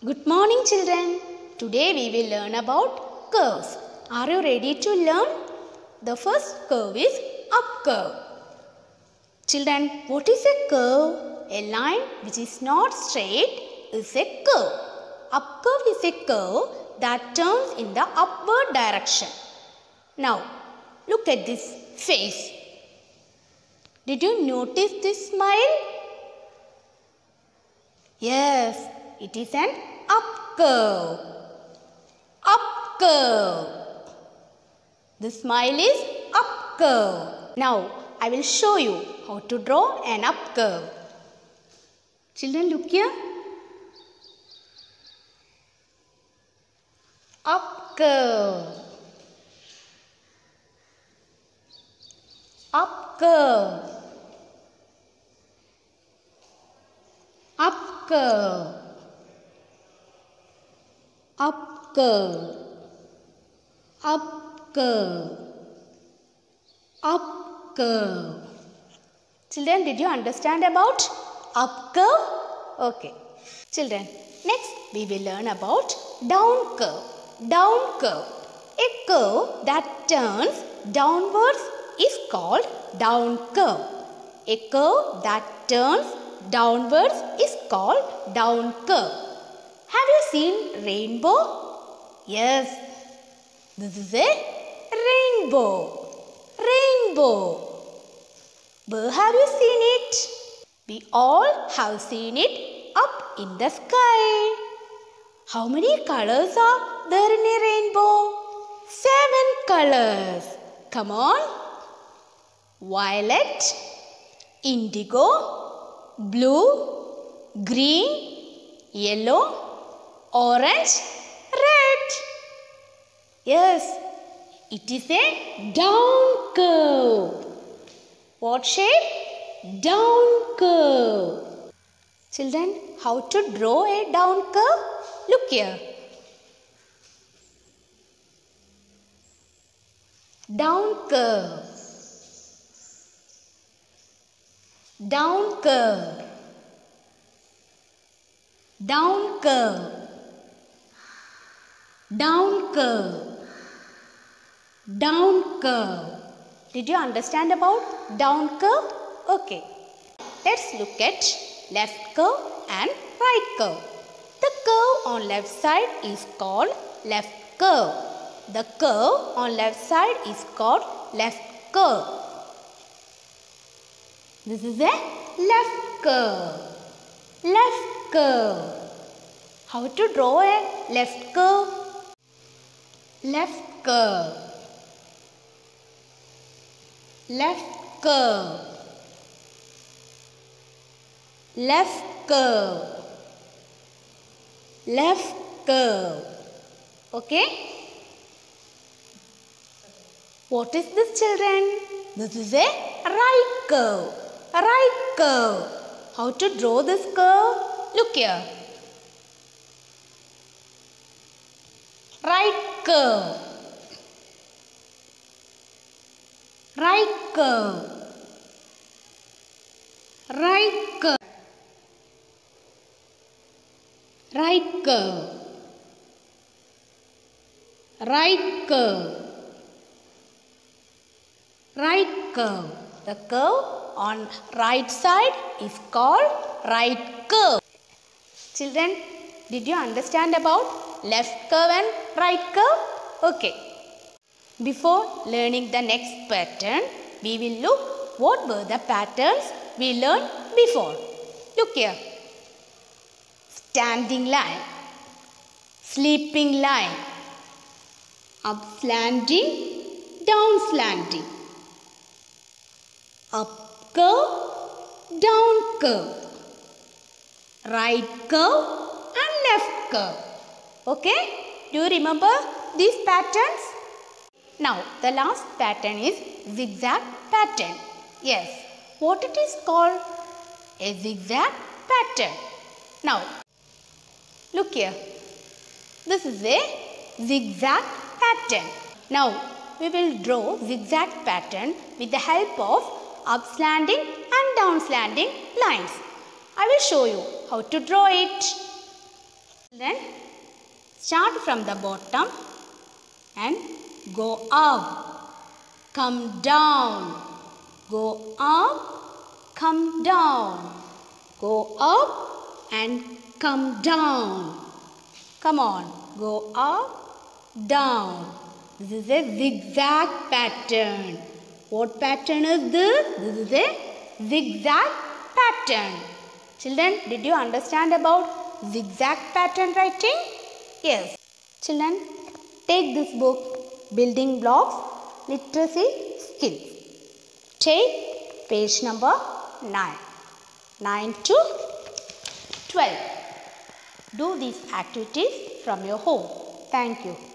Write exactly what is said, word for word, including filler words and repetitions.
Good morning, children. Today we will learn about curves. Are you ready to learn? The first curve is up curve. Children, what is a curve? A line which is not straight is a curve. Up curve is a curve that turns in the upward direction. Now, look at this face. Did you notice this smile? Yes, it is an up curve. Up curve. The smile is up curve. Now, I will show you how to draw an up curve. Children, look here. Up curve. Up curve. Up curve. Up curve. Up curve. Up curve. Children, did you understand about up curve? Okay. Children, next we will learn about down curve. Down curve. A curve that turns downwards is called down curve. A curve that turns downwards is called down curve. Have you seen rainbow? Yes, this is a rainbow. Rainbow. Where have you seen it? We all have seen it up in the sky. How many colors are there in a rainbow? Seven colors. Come on. Violet, indigo, blue, green, yellow, orange, red. Yes, it is a down curve. What shape? Down curve. Children, how to draw a down curve? Look here. Down curve. Down curve. Down curve. Down curve. Down curve. Did you understand about down curve? Okay. Let's look at left curve and right curve. The curve on left side is called left curve. The curve on left side is called left curve. This is a left curve. Left curve. How to draw a left curve? Left curve. Left curve. Left curve. Left curve. Okay? What is this, children? This is a right curve. A right curve. How to draw this curve? Look here. Right curve. Right curve. Right curve. Right curve. Right curve. Right curve. The curve on right side is called right curve. Children, did you understand about left curve and right curve? Okay. Before learning the next pattern, we will look what were the patterns we learned before. Look here. Standing line, sleeping line, up slanting, down slanting, up curve, down curve, right curve and left curve. Okay? Do you remember these patterns? Now, the last pattern is zigzag pattern. Yes, what it is called? A zigzag pattern. Now, look here. This is a zigzag pattern. Now, we will draw zigzag pattern with the help of up slanting and down slanting lines. I will show you how to draw it. Then start from the bottom and go up, come down, go up, come down, go up and come down. Come on, go up, down. This is a zigzag pattern. What pattern is this? This is a zigzag pattern. Children, did you understand about zigzag pattern writing? Yes. Children, take this book, Building Blocks, Literacy Skills. Take page number nine. nine to twelve. Do these activities from your home. Thank you.